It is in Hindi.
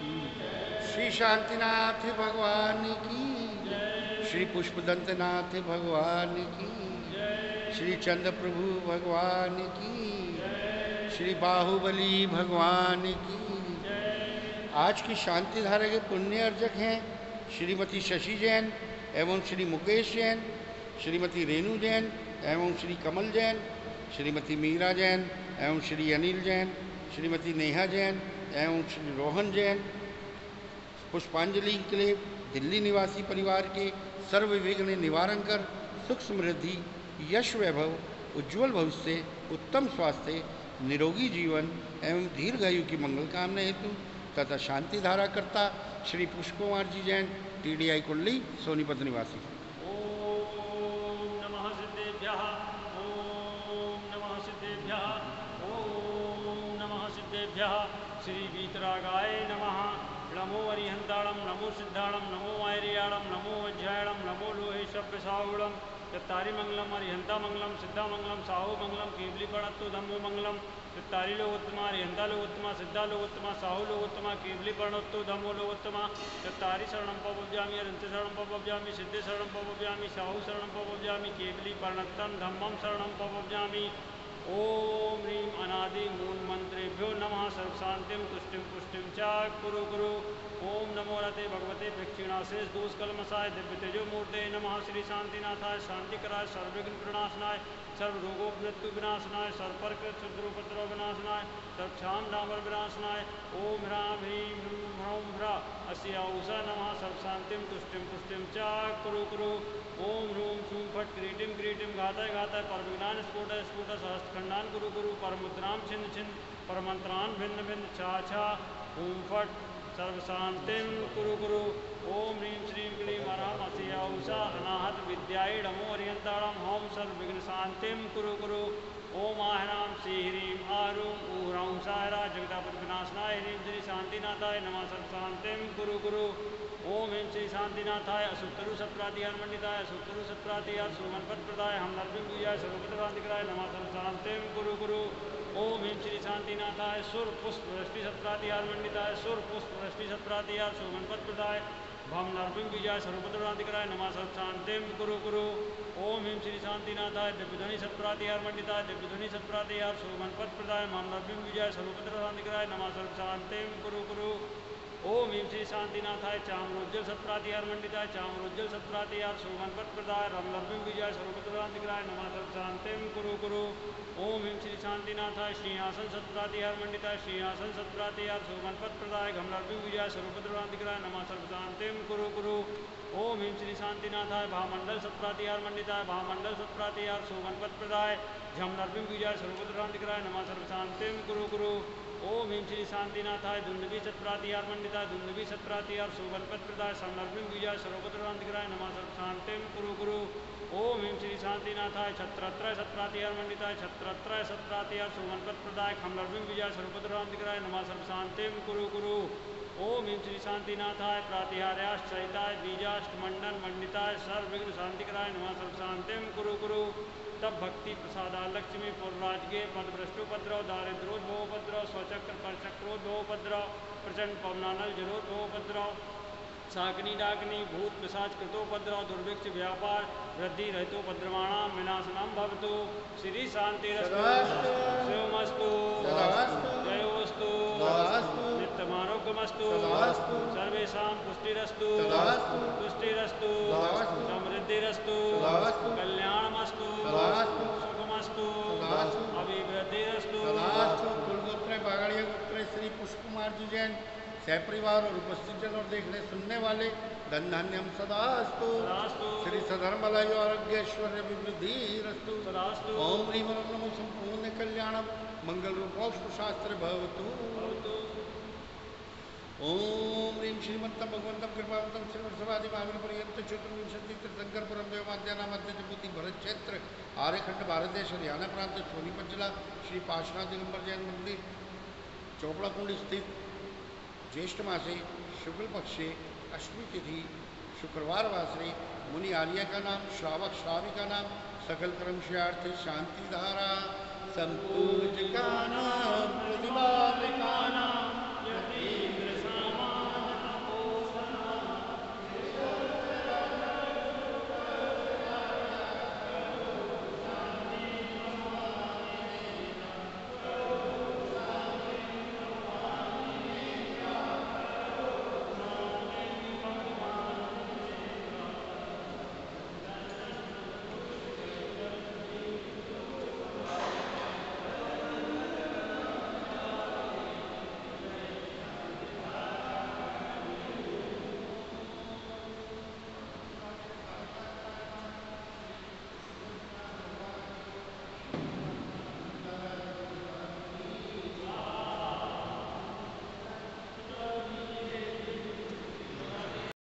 की, श्री शांतिनाथ भगवान की, श्री पुष्पदंतनाथ भगवान की, श्री चंद्र प्रभु भगवान की, श्री बाहुबली भगवान की। आज की शांति धारा के पुण्य अर्जक हैं श्रीमती शशि जैन एवं श्री मुकेश जैन, श्रीमती रेणु जैन एवं श्री कमल जैन, श्रीमती मीरा जैन एवं श्री अनिल जैन, श्रीमती नेहा जैन एवं श्री रोहन जैन। पुष्पांजलि के लिए दिल्ली निवासी परिवार के सर्व विघ्न निवारण कर सुख समृद्धि, यश वैभव, उज्ज्वल भविष्य, उत्तम स्वास्थ्य, निरोगी जीवन एवं दीर्घायु की मंगल कामना हेतु तथा शांति धारा करता श्री पुष्प कुमार जी जैन, TDI कुल्ली, सोनीपत निवासी। ओम नमः सिद्धेभ्यः, ओम नमः सिद्धेभ्यः, ओम नमः सिद्धेभ्यः। श्री वीतरागाय नमः। नमो अरिहंताणं, नमो सिद्धाणं, नमो मायरियाणं, नमो वज्रायणं, नमो लोहेशप्रसाहुणं। चत्तारि मंगलम अरिहंता मंगलम, सिद्धा मंगलम, साहु मंगलम, केवली प्रणत्तो धम्मो मंगलम। चत्तारि लोकोत्तमा, अरिहंता लोकोत्तमा, सिद्धा लोकोत्तमा, साहु लोकोत्तमा, केवली प्रणत्तो धम्मो लोकोत्तमा। चत्तारि शरणं प्रपद्यामि, अरिहंत शरणं प्रपद्यामि, सिद्धे शरणं प्रपद्यामि, साहु शरणं प्रपद्यामि, केवली प्रणत्तं धम्मं शरणं प्रपद्यामि। ओम ह्रीं अनादि मूल मंत्रेभ्यो नमः। सर्वशांतिं तुष्टिं पुष्टिं च कुरु कुरु। ओम नमो रते भगवते दक्षिणाशेष दोष कलमसाय दिव्य तेजो मूर्ते नमः। श्री शांतिनाथाय, शांतिकराय, सर्वविघ्न प्रणाशनाय, सर्व रोगो मृत्यु विनाशनाय, सर्वपर्क क्षुद्रोपद्रव विनाशनाय, सर्वक्षाम डामर विनाशनाय। ओम ह्रां ह्रीं ह्रूं ह्रौं ह्रा अस्याऊषा नमः। सर्वशांतिं तुष्टिं पुष्टिं च कुरु कुरु। ओम ह्रूं छूं फट क्रीटिं क्रीटिं घाताय घाताय परविज्ञान स्फोट स्फोट सहस्त्रखंडान कुरु कुरु। परमुद्रां छिन्न छिन्न परमंत्रान् भिन्न भिन्न छा छा। ओम फट सर्वशांतिं कुरु कुरु। ओम ह्रीं श्रीं क्लीं हरां अस्याऊषा अनाहत विद्यायै नमो अरिहंताणं। होम सर्वविघ्न शांतिं कुरु कुरु। ओम आहरां श्री ह्रीं आरूं ऊहरां सायरा जगदापति विनाशनाय ह्रीं श्री शांतिनाथाय नमः। सर्वशांतिं कुरु कुरु। ओम ह्रीं श्री शांतिनाथाय असुतरु सत्रातिहार मंडिताय, असुतरु सत्रातिहार सुमनपत प्रदाय, हम नरबिंग विजय सर्वपत्रांतिकाय नमः। सर्वशांतिं कुरु कुरु। ओम ह्रीं श्री शांतिनाथाय सुर पुष्प वृष्टि सत्रातिहार मंडिताय, सुर पुष्प वृष्टि सत्रातिहार सुमनपत प्रदाय, भम नरबिंग विजय सर्वपत्रांतिकाय नमः। सर्वशांतिं कुरु कुरु। ओम ह्रीं श्री शांतिनाथाय दिव्यध्वनि सत्रातिहार मंडिताय, दिव्यध्वनि सत्रातिहार सुमनपत प्रदाय, मम नरबिंग विजय सर्वपत्रांतिकाय नमः। सर्वशांतिं कुरु कुरु। ओम ह्रीं श्री शांतिनाथाय चामरोज्जल सत्रातिहार मंडिताय, चामरोज्जल सत्रातिहार सुमनपत प्रदाय, रमलर्बिंग विजय सर्वपत्रांतिकाय नमः। सर्वशांतिं कुरु कुरु। ओम ह्रीं श्री शांतिनाथाय श्रीहासन सत्रातिहार मंडिताय, श्रीहासन सत्रातिहार सुमनपत प्रदाय, घमलर्बिंग विजय सर्वपत्रांतिकाय नमः। सर्वशांतिं कुरु कुरु। ओम ह्रीं श्री शांतिनाथाय भामंडल सत्रातिहार मंडिताय, भामंडल सत्रातिहार सुमनपत प्रदाय, झमलर्बिंग विजय सर्वपत्रांतिकाय नमः। सर्वशांतिं कुरु कुरु। ओम ह्रीं श्री शांतिनाथाय दुंदवी सत्रातिहार मंडिताय, दुंदवी सत्रातिहार सुबनपत प्रदाय, समलर्बिंग विजय सर्वपत्रांतिकाय नमः। सर्वशांतिं कुरु कुरु। ओम ह्रीं श्री शांतिनाथाय छत्रत्रय सत्रातिहार मंडिताय, छत्रत्रय सत्रातिहार सुबनपत प्रदाय, खमलर्बिंग विजय सर्वपत्रांतिकाय नमः। सर्वशांतिं कुरु कुरु। ओम ह्रीं श्री शांतिनाथाय प्रातिहार्याश्चयिताय बीजाष्टमंडन मंडिताय, सर्वविघ्न शांतिकराय नमः। सर्वशांतिं कुरु कुरु। तब भक्ति प्रसादा लक्ष्मी पुरराजगे पदभ्रष्टोपद्रव, दारिद्रोद्भवोपद्रव, स्वचक्र परचक्रोद्भवोपद्रव, प्रचंड पवनानल जलोद्भवोपद्रव, शाकिनी डाकिनी भूत पिशाच कृतोपद्रव, दुर्भिक्ष व्यापार वृद्धि रहितोपद्रवाणां विनाशनम भवतु। श्री शांतिरस्तु, शिवमस्तु, जयोस्तु, नित्यमारोग्यमस्तु, सर्वेषां पुष्टिरस्तु, तुष्टिरस्तु, समृद्धिरस्तु, कल्याणमस्तु, सुखमस्तु, अभिवृद्धिरस्तु। कुलगोत्र बागड़िया गोत्र श्री पुष्प कुमार जी जैन सहपरिवार और उपस्थित जन और देखने सुनने वाले धन धान्यम सदास्तु, श्री सधर्मलय आरोग्य ऐश्वर्य विवृद्धि रस्तु। ओम ह्रीं नमो संपूर्ण कल्याणम मंगल रूपोष्ट शास्त्र भवतु। ओम ह्रीं श्रीमंतम भगवंतम कृपावंतम श्रीवत्सवादि महावीर पर्यंत चतुर्विंशति तीर्थंकरपुरम देवमाद्याना मध्य जम्बूति भरत क्षेत्र आर्यखंड भारत देश हरियाणा प्रांत सोनीपत जिला श्री पार्श्वनाथ दिगंबर जैन मंदिर चोपड़ा कुंड स्थित ज्येष्ठ मासे शुक्ल पक्षे अष्टमी तिथि शुक्रवार वासरे मुनि आर्य का नाम, श्रावक श्राविका नाम, सकल कर्मशयार्थ शांति धारा संपूज का नाम, प्रतिभा का नाम,